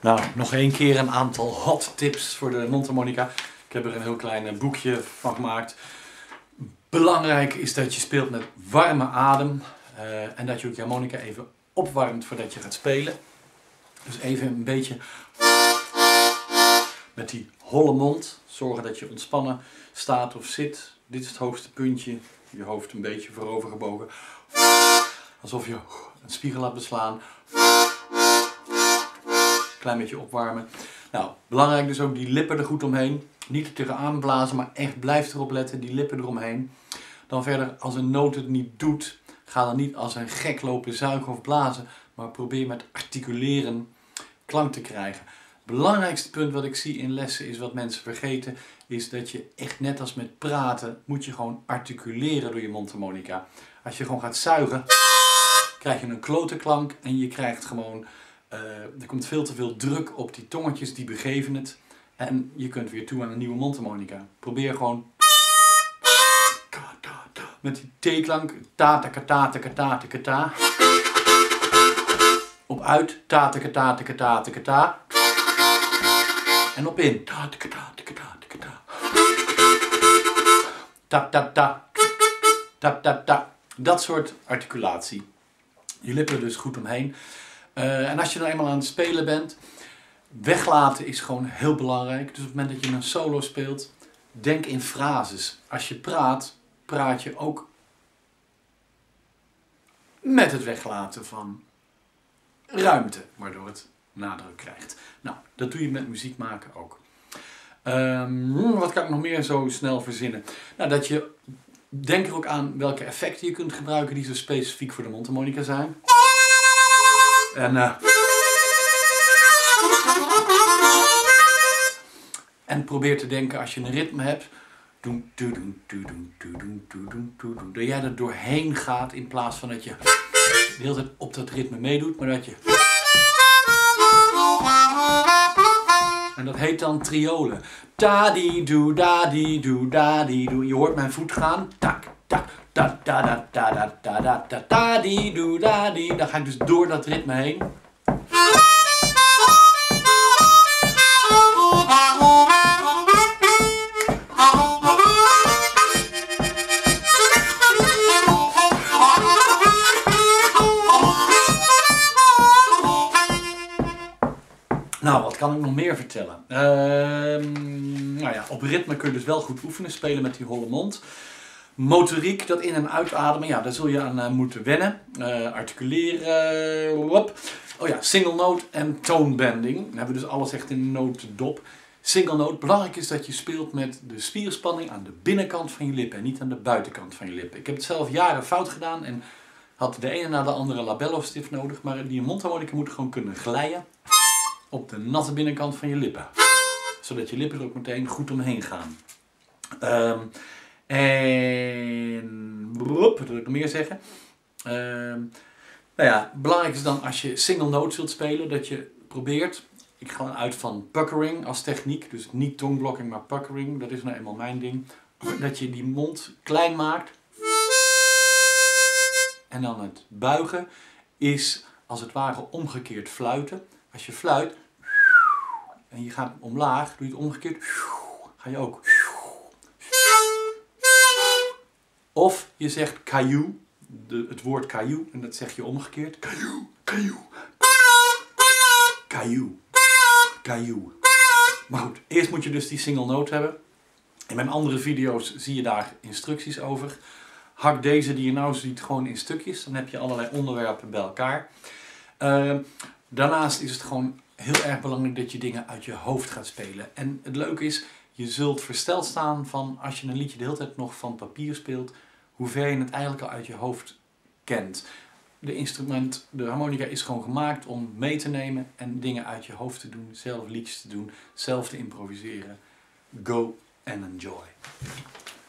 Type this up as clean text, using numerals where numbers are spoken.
Nou, nog één keer een aantal hot tips voor de mondharmonica. Ik heb er een heel klein boekje van gemaakt. Belangrijk is dat je speelt met warme adem. En dat je ook je harmonica even opwarmt voordat je gaat spelen. Dus even een beetje met die holle mond. Zorgen dat je ontspannen staat of zit. Dit is het hoogste puntje. Je hoofd een beetje voorover gebogen. Alsof je een spiegel laat beslaan. Klein beetje opwarmen. Nou, belangrijk dus ook die lippen er goed omheen. Niet er tegenaan blazen, maar echt blijf erop letten. Die lippen eromheen. Dan verder, als een noot het niet doet, ga dan niet als een gek lopen zuigen of blazen. Maar probeer met articuleren klank te krijgen. Het belangrijkste punt wat ik zie in lessen is wat mensen vergeten. Is dat je echt net als met praten, moet je gewoon articuleren door je mondharmonica. Als je gewoon gaat zuigen, krijg je een klote klank en je krijgt gewoon... er komt veel te veel druk op die tongetjes, die begeven het. En je kunt weer toe aan een nieuwe mondharmonica. Probeer gewoon... met die T-klank. Ta-ta-ka-ta-ta-ka-ta-ta-ka-ta. Op uit. Ta-ta-ka-ta-ta-ka-ta-ta-ka-ta. En op in. Ta-ta-ka-ta-ta-ka-ta-ta-ka-ta. Ta-ta-ta. Ta-ta-ta. Dat soort articulatie. Je lippen er dus goed omheen. En als je nou eenmaal aan het spelen bent, weglaten is gewoon heel belangrijk. Dus op het moment dat je een solo speelt, denk in frases. Als je praat, praat je ook met het weglaten van ruimte, waardoor het nadruk krijgt. Nou, dat doe je met muziek maken ook. Wat kan ik nog meer zo snel verzinnen? Nou, dat je, denk er ook aan welke effecten je kunt gebruiken die zo specifiek voor de mondharmonica zijn. En probeer te denken als je een ritme hebt. Dat jij er doorheen gaat in plaats van dat je de hele tijd op dat ritme meedoet. Maar dat je... En dat heet dan triolen. Da-di-doe, da-di-doe, da-di-doe. Je hoort mijn voet gaan. Tak, tak, da, da, da, da, da, da, da, da, da-di-doe, da-di. Dan ga ik dus door dat ritme heen. Nou, wat kan ik nog meer vertellen? Nou ja, op ritme kun je dus wel goed oefenen, spelen met die holle mond. Motoriek, dat in- en uitademen, ja, daar zul je aan moeten wennen. Articuleren, oh ja, single note en tone bending. Dan hebben we dus alles echt in een notendop. Single note, belangrijk is dat je speelt met de spierspanning aan de binnenkant van je lippen en niet aan de buitenkant van je lippen. Ik heb het zelf jaren fout gedaan en had de ene na de andere labello stift nodig, maar die mondharmonica moet gewoon kunnen glijden op de natte binnenkant van je lippen. Zodat je lippen er ook meteen goed omheen gaan. Wat wil ik nog meer zeggen? Nou ja, belangrijk is dan als je single notes wilt spelen, dat je probeert, ik ga uit van puckering als techniek, dus niet tongueblocking, maar puckering, dat is nou eenmaal mijn ding. Dat je die mond klein maakt. En dan het buigen is als het ware omgekeerd fluiten. Als je fluit en je gaat omlaag, doe je het omgekeerd, ga je ook. Of je zegt caillou, het woord caillou, en dat zeg je omgekeerd. Caillou, caillou, caillou, caillou. Maar goed, eerst moet je dus die single note hebben. In mijn andere video's zie je daar instructies over. Hak deze die je nou ziet gewoon in stukjes, dan heb je allerlei onderwerpen bij elkaar. Daarnaast is het gewoon heel erg belangrijk dat je dingen uit je hoofd gaat spelen. En het leuke is, je zult versteld staan van als je een liedje de hele tijd nog van papier speelt, hoe ver je het eigenlijk al uit je hoofd kent. De harmonica is gewoon gemaakt om mee te nemen en dingen uit je hoofd te doen, zelf liedjes te doen, zelf te improviseren. Go and enjoy.